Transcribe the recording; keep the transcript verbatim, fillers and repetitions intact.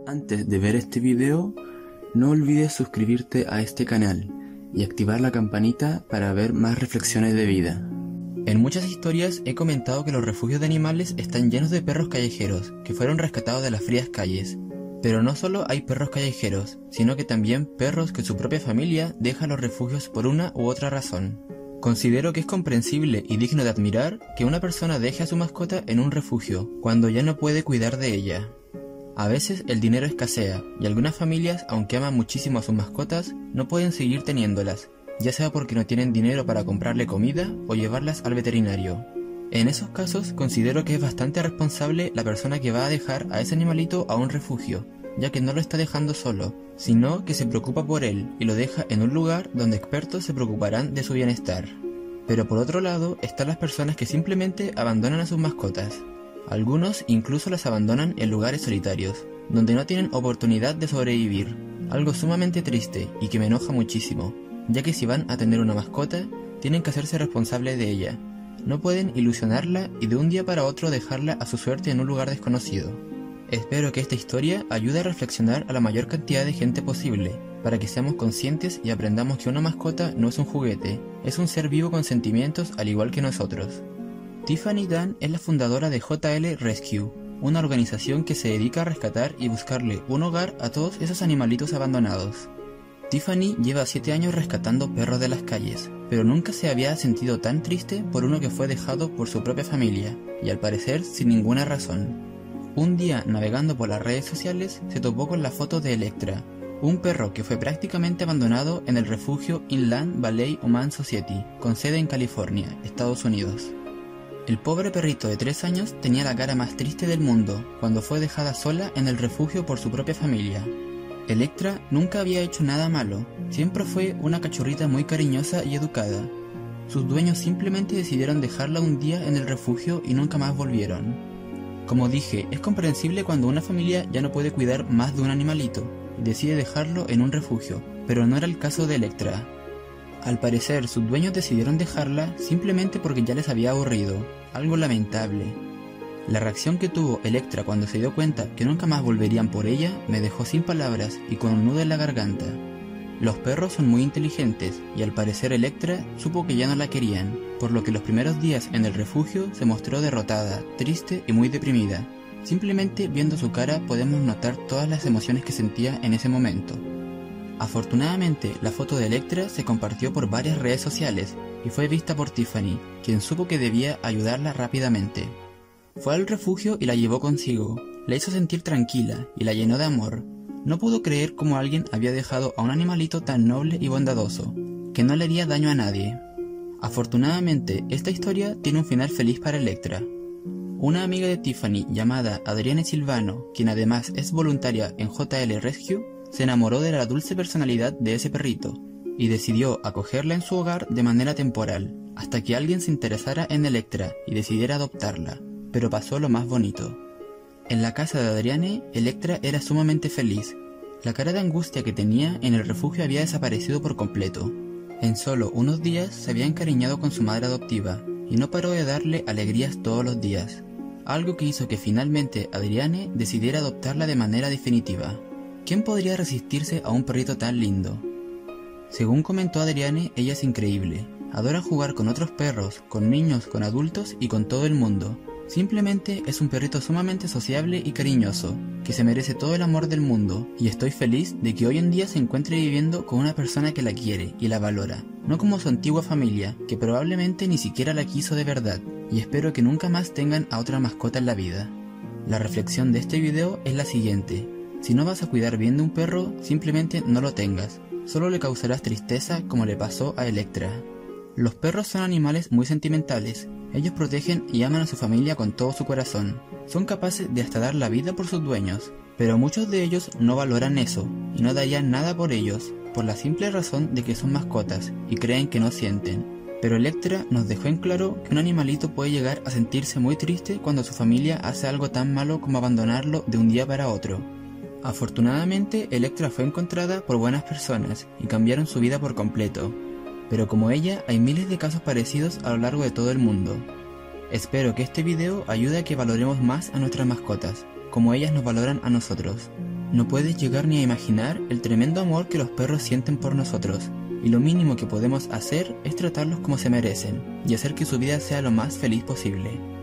Antes de ver este video, no olvides suscribirte a este canal y activar la campanita para ver más reflexiones de vida. En muchas historias he comentado que los refugios de animales están llenos de perros callejeros que fueron rescatados de las frías calles. Pero no solo hay perros callejeros, sino que también perros que su propia familia deja en los refugios por una u otra razón. Considero que es comprensible y digno de admirar que una persona deje a su mascota en un refugio cuando ya no puede cuidar de ella. A veces el dinero escasea y algunas familias, aunque aman muchísimo a sus mascotas, no pueden seguir teniéndolas, ya sea porque no tienen dinero para comprarle comida o llevarlas al veterinario. En esos casos considero que es bastante responsable la persona que va a dejar a ese animalito a un refugio, ya que no lo está dejando solo, sino que se preocupa por él y lo deja en un lugar donde expertos se preocuparán de su bienestar. Pero por otro lado están las personas que simplemente abandonan a sus mascotas. Algunos incluso las abandonan en lugares solitarios, donde no tienen oportunidad de sobrevivir, algo sumamente triste y que me enoja muchísimo, ya que si van a tener una mascota, tienen que hacerse responsables de ella. No pueden ilusionarla y de un día para otro dejarla a su suerte en un lugar desconocido. Espero que esta historia ayude a reflexionar a la mayor cantidad de gente posible, para que seamos conscientes y aprendamos que una mascota no es un juguete, es un ser vivo con sentimientos al igual que nosotros. Tiffany Dunn es la fundadora de J L Rescue, una organización que se dedica a rescatar y buscarle un hogar a todos esos animalitos abandonados. Tiffany lleva siete años rescatando perros de las calles, pero nunca se había sentido tan triste por uno que fue dejado por su propia familia, y al parecer sin ninguna razón. Un día, navegando por las redes sociales, se topó con la foto de Electra, un perro que fue prácticamente abandonado en el refugio Inland Valley Humane Society, con sede en California, Estados Unidos. El pobre perrito de tres años tenía la cara más triste del mundo cuando fue dejada sola en el refugio por su propia familia. Electra nunca había hecho nada malo, siempre fue una cachorrita muy cariñosa y educada. Sus dueños simplemente decidieron dejarla un día en el refugio y nunca más volvieron. Como dije, es comprensible cuando una familia ya no puede cuidar más de un animalito y decide dejarlo en un refugio, pero no era el caso de Electra. Al parecer, sus dueños decidieron dejarla simplemente porque ya les había aburrido, algo lamentable. La reacción que tuvo Electra cuando se dio cuenta que nunca más volverían por ella me dejó sin palabras y con un nudo en la garganta. Los perros son muy inteligentes y al parecer Electra supo que ya no la querían, por lo que los primeros días en el refugio se mostró derrotada, triste y muy deprimida. Simplemente viendo su cara podemos notar todas las emociones que sentía en ese momento. Afortunadamente, la foto de Electra se compartió por varias redes sociales y fue vista por Tiffany, quien supo que debía ayudarla rápidamente. Fue al refugio y la llevó consigo, la hizo sentir tranquila y la llenó de amor. No pudo creer cómo alguien había dejado a un animalito tan noble y bondadoso, que no le haría daño a nadie. Afortunadamente, esta historia tiene un final feliz para Electra. Una amiga de Tiffany llamada Adriane Silvano, quien además es voluntaria en J L Rescue, se enamoró de la dulce personalidad de ese perrito y decidió acogerla en su hogar de manera temporal, hasta que alguien se interesara en Electra y decidiera adoptarla, pero pasó lo más bonito. En la casa de Adriane, Electra era sumamente feliz. La cara de angustia que tenía en el refugio había desaparecido por completo. En solo unos días se había encariñado con su madre adoptiva y no paró de darle alegrías todos los días, algo que hizo que finalmente Adriane decidiera adoptarla de manera definitiva. ¿Quién podría resistirse a un perrito tan lindo? Según comentó Adriane, ella es increíble. Adora jugar con otros perros, con niños, con adultos y con todo el mundo. Simplemente es un perrito sumamente sociable y cariñoso, que se merece todo el amor del mundo, y estoy feliz de que hoy en día se encuentre viviendo con una persona que la quiere y la valora, no como su antigua familia, que probablemente ni siquiera la quiso de verdad, y espero que nunca más tengan a otra mascota en la vida. La reflexión de este video es la siguiente: si no vas a cuidar bien de un perro, simplemente no lo tengas, solo le causarás tristeza como le pasó a Electra. Los perros son animales muy sentimentales, ellos protegen y aman a su familia con todo su corazón, son capaces de hasta dar la vida por sus dueños, pero muchos de ellos no valoran eso y no darían nada por ellos, por la simple razón de que son mascotas y creen que no sienten. Pero Electra nos dejó en claro que un animalito puede llegar a sentirse muy triste cuando su familia hace algo tan malo como abandonarlo de un día para otro. Afortunadamente, Electra fue encontrada por buenas personas y cambiaron su vida por completo. Pero como ella, hay miles de casos parecidos a lo largo de todo el mundo. Espero que este video ayude a que valoremos más a nuestras mascotas, como ellas nos valoran a nosotros. No puedes llegar ni a imaginar el tremendo amor que los perros sienten por nosotros, y lo mínimo que podemos hacer es tratarlos como se merecen, y hacer que su vida sea lo más feliz posible.